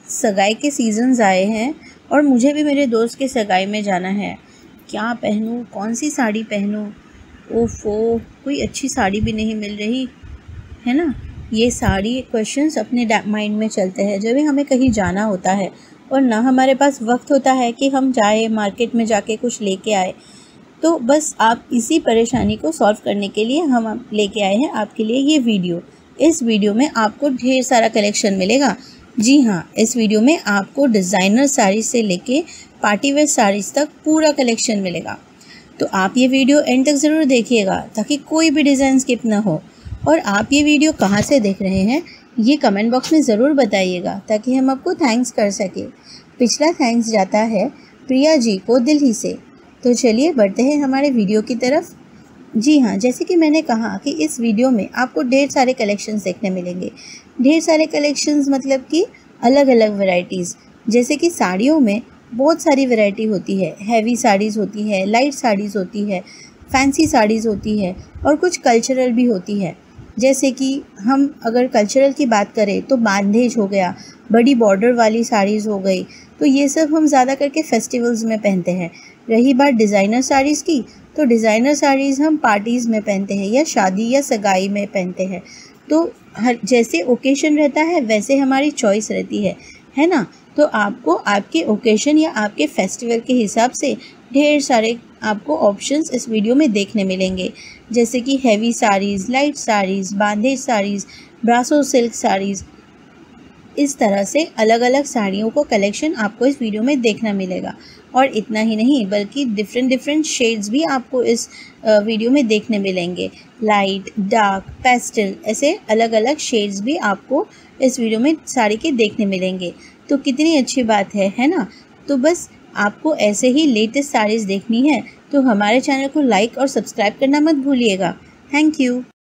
सगाई के सीजन्स आए हैं और मुझे भी मेरे दोस्त के सगाई में जाना है। क्या पहनूं, कौन सी साड़ी पहनूं? ओफो, कोई अच्छी साड़ी भी नहीं मिल रही है ना। ये सारी क्वेश्चंस अपने माइंड में चलते हैं जब भी हमें कहीं जाना होता है और ना हमारे पास वक्त होता है कि हम जाए मार्केट में जाके कुछ लेके आए। तो बस आप इसी परेशानी को सॉल्व करने के लिए हम लेके आए हैं आपके लिए ये वीडियो। इस वीडियो में आपको ढेर सारा कलेक्शन मिलेगा। जी हाँ, इस वीडियो में आपको डिज़ाइनर साड़ीज से लेके पार्टी वेयर साड़ीज़ तक पूरा कलेक्शन मिलेगा। तो आप ये वीडियो एंड तक ज़रूर देखिएगा ताकि कोई भी डिज़ाइन स्किप ना हो। और आप ये वीडियो कहाँ से देख रहे हैं ये कमेंट बॉक्स में ज़रूर बताइएगा ताकि हम आपको थैंक्स कर सकें। पिछला थैंक्स जाता है प्रिया जी को दिल्ली से। तो चलिए बढ़ते हैं हमारे वीडियो की तरफ। जी हाँ, जैसे कि मैंने कहा कि इस वीडियो में आपको ढेर सारे कलेक्शंस देखने मिलेंगे। ढेर सारे कलेक्शंस मतलब कि अलग अलग वैरायटीज़। जैसे कि साड़ियों में बहुत सारी वैरायटी होती है। हैवी साड़ीज़ होती है, लाइट साड़ीज़ होती है, फैंसी साड़ीज़ होती है और कुछ कल्चरल भी होती है। जैसे कि हम अगर कल्चरल की बात करें तो बांधेज हो गया, बड़ी बॉर्डर वाली साड़ीज़ हो गई। तो ये सब हम ज़्यादा करके फेस्टिवल्स में पहनते हैं। रही बात डिज़ाइनर साड़ीज़ की, तो डिज़ाइनर साड़ीज़ हम पार्टीज़ में पहनते हैं या शादी या सगाई में पहनते हैं। तो हर जैसे ओकेशन रहता है वैसे हमारी चॉइस रहती है ना। तो आपको आपके ओकेशन या आपके फेस्टिवल के हिसाब से ढेर सारे आपको ऑप्शंस इस वीडियो में देखने मिलेंगे। जैसे कि heavy saris, light saris, bandhej saris, brasso silk saris, इस तरह से अलग अलग साड़ियों को कलेक्शन आपको इस वीडियो में देखना मिलेगा। और इतना ही नहीं बल्कि डिफरेंट शेड्स भी आपको इस वीडियो में देखने मिलेंगे। लाइट, डार्क, पेस्टल, ऐसे अलग अलग शेड्स भी आपको इस वीडियो में साड़ी के देखने मिलेंगे। तो कितनी अच्छी बात है ना। तो बस आपको ऐसे ही लेटेस्ट साड़ीज़ देखनी है तो हमारे चैनल को लाइक और सब्सक्राइब करना मत भूलिएगा। Thank you.